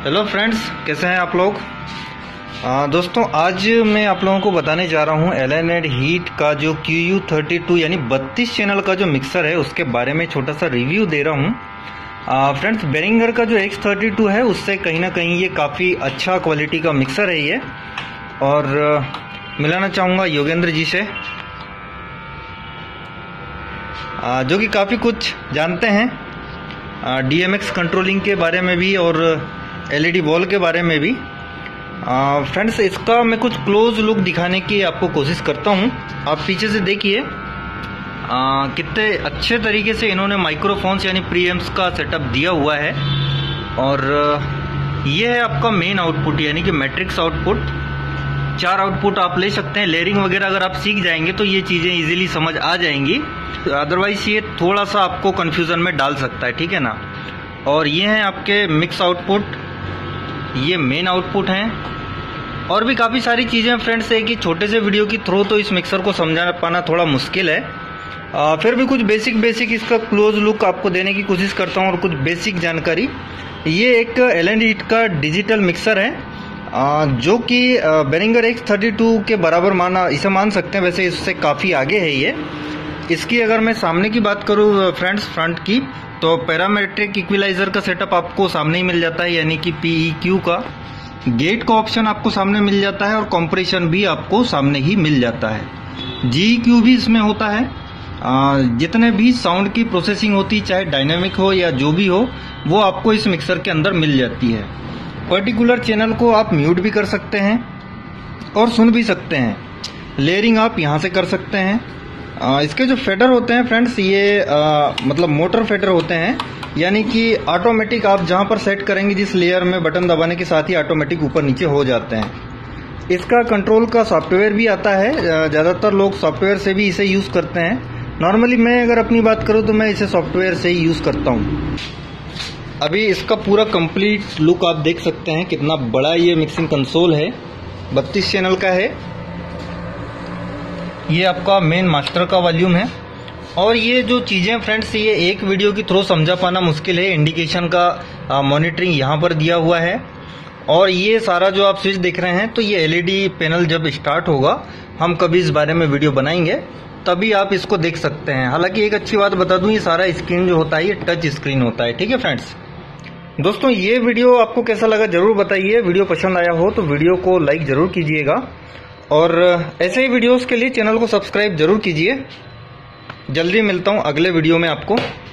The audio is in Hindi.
हेलो फ्रेंड्स, कैसे हैं आप लोग। दोस्तों, आज मैं आप लोगों को बताने जा रहा हूं एल&एड हीट का जो QU32 यानी 32 चैनल का जो मिक्सर है उसके बारे में छोटा सा रिव्यू दे रहा हूं। फ्रेंड्स, बेरिंगर का जो X32 है उससे कहीं ना कहीं ये काफ़ी अच्छा क्वालिटी का मिक्सर है ये। और मिलाना चाहूँगा योगेंद्र जी से, जो कि काफ़ी कुछ जानते हैं DMX कंट्रोलिंग के बारे में भी और LED वॉल के बारे में भी। फ्रेंड्स, इसका मैं कुछ क्लोज लुक दिखाने की आपको कोशिश करता हूं। आप पीछे से देखिए कितने अच्छे तरीके से इन्होंने माइक्रोफोन्स यानी प्रीएम्प्स का सेटअप दिया हुआ है। और ये है आपका मेन आउटपुट यानी कि मैट्रिक्स आउटपुट। 4 आउटपुट आप ले सकते हैं। लेयरिंग वगैरह अगर आप सीख जाएंगे तो ये चीज़ें इजीली समझ आ जाएंगी, अदरवाइज ये थोड़ा सा आपको कंफ्यूजन में डाल सकता है, ठीक है ना। और ये हैं आपके मिक्स आउटपुट, ये मेन आउटपुट हैं। और भी काफ़ी सारी चीज़ें फ्रेंड्स है कि छोटे से वीडियो की थ्रू तो इस मिक्सर को समझा पाना थोड़ा मुश्किल है। फिर भी कुछ बेसिक इसका क्लोज लुक आपको देने की कोशिश करता हूँ और कुछ बेसिक जानकारी। ये एक एल&एड हीट का डिजिटल मिक्सर है, जो कि बेरिंगर X32 के बराबर इसे मान सकते हैं। वैसे इससे काफ़ी आगे है ये। इसकी अगर मैं सामने की बात करूँ फ्रेंड्स, फ्रंट की, तो पैरामेट्रिक इक्विलाइजर का सेटअप आपको सामने ही मिल जाता है यानी कि PEQ का। गेट का ऑप्शन आपको सामने मिल जाता है और कंप्रेशन भी आपको सामने ही मिल जाता है। GEQ भी इसमें होता है। जितने भी साउंड की प्रोसेसिंग होती है, चाहे डायनेमिक हो या जो भी हो, वो आपको इस मिक्सर के अंदर मिल जाती है। पर्टिकुलर चैनल को आप म्यूट भी कर सकते हैं और सुन भी सकते हैं। लेयरिंग आप यहाँ से कर सकते हैं। इसके जो फेडर होते हैं फ्रेंड्स, ये मतलब मोटर फेडर होते हैं, यानी कि ऑटोमेटिक आप जहाँ पर सेट करेंगे जिस लेयर में, बटन दबाने के साथ ही ऑटोमेटिक ऊपर नीचे हो जाते हैं। इसका कंट्रोल का सॉफ्टवेयर भी आता है। ज़्यादातर लोग सॉफ्टवेयर से भी इसे यूज़ करते हैं। नॉर्मली मैं अगर अपनी बात करूँ तो मैं इसे सॉफ्टवेयर से ही यूज़ करता हूँ। अभी इसका पूरा कंप्लीट लुक आप देख सकते हैं, कितना बड़ा ये मिक्सिंग कंसोल है। 32 चैनल का है। ये आपका मेन मास्टर का वॉल्यूम है। और ये जो चीज़ें फ्रेंड्स, ये एक वीडियो की थ्रू समझा पाना मुश्किल है। इंडिकेशन का मॉनिटरिंग यहाँ पर दिया हुआ है। और ये सारा जो आप स्विच देख रहे हैं, तो ये LED पैनल जब स्टार्ट होगा, हम कभी इस बारे में वीडियो बनाएंगे, तभी आप इसको देख सकते हैं। हालांकि एक अच्छी बात बता दूं, ये सारा स्क्रीन जो होता है ये टच स्क्रीन होता है, ठीक है फ्रेंड्स। दोस्तों, ये वीडियो आपको कैसा लगा जरूर बताइए। वीडियो पसंद आया हो तो वीडियो को लाइक जरूर कीजिएगा और ऐसे ही वीडियोस के लिए चैनल को सब्सक्राइब जरूर कीजिए। जल्दी मिलता हूँ अगले वीडियो में आपको।